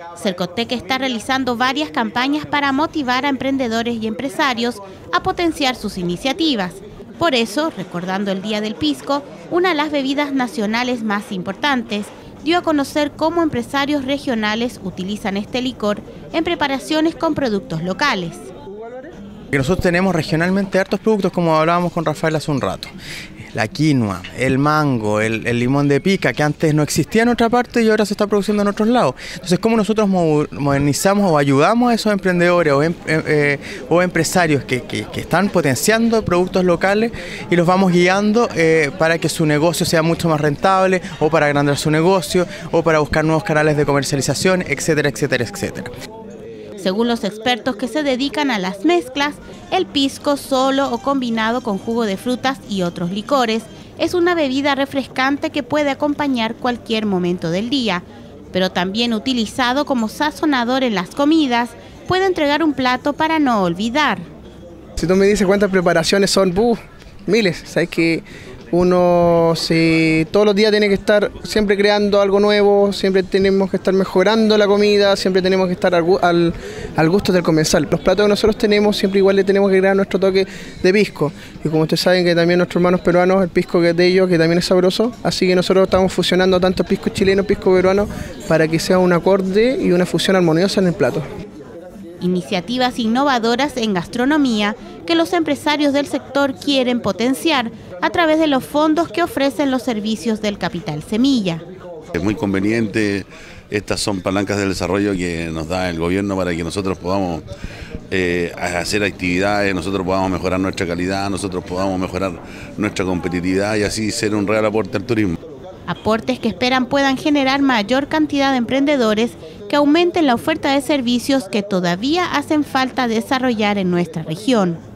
Cercotec está realizando varias campañas para motivar a emprendedores y empresarios a potenciar sus iniciativas. Por eso, recordando el Día del Pisco, una de las bebidas nacionales más importantes, dio a conocer cómo empresarios regionales utilizan este licor en preparaciones con productos locales. Nosotros tenemos regionalmente hartos productos, como hablábamos con Rafael hace un rato. La quinoa, el mango, el limón de pica, que antes no existía en otra parte y ahora se está produciendo en otros lados. Entonces, ¿cómo nosotros modernizamos o ayudamos a esos emprendedores o empresarios que están potenciando productos locales y los vamos guiando para que su negocio sea mucho más rentable, o para agrandar su negocio, o para buscar nuevos canales de comercialización, etcétera, etcétera, etcétera? Según los expertos que se dedican a las mezclas, el pisco solo o combinado con jugo de frutas y otros licores es una bebida refrescante que puede acompañar cualquier momento del día, pero también utilizado como sazonador en las comidas, puede entregar un plato para no olvidar. Si tú me dices cuántas preparaciones son, miles, sabes que uno todos los días tiene que estar siempre creando algo nuevo, siempre tenemos que estar mejorando la comida, siempre tenemos que estar al gusto del comensal. Los platos que nosotros tenemos, siempre igual le tenemos que crear nuestro toque de pisco. Y como ustedes saben que también nuestros hermanos peruanos, el pisco que es de ellos, que también es sabroso, así que nosotros estamos fusionando tanto pisco chileno, pisco peruano, para que sea un acorde y una fusión armoniosa en el plato. Iniciativas innovadoras en gastronomía que los empresarios del sector quieren potenciar a través de los fondos que ofrecen los servicios del Capital Semilla. Es muy conveniente, estas son palancas del desarrollo que nos da el gobierno para que nosotros podamos hacer actividades, nosotros podamos mejorar nuestra calidad, nosotros podamos mejorar nuestra competitividad y así ser un real aporte al turismo. Aportes que esperan puedan generar mayor cantidad de emprendedores que aumenten la oferta de servicios que todavía hacen falta desarrollar en nuestra región.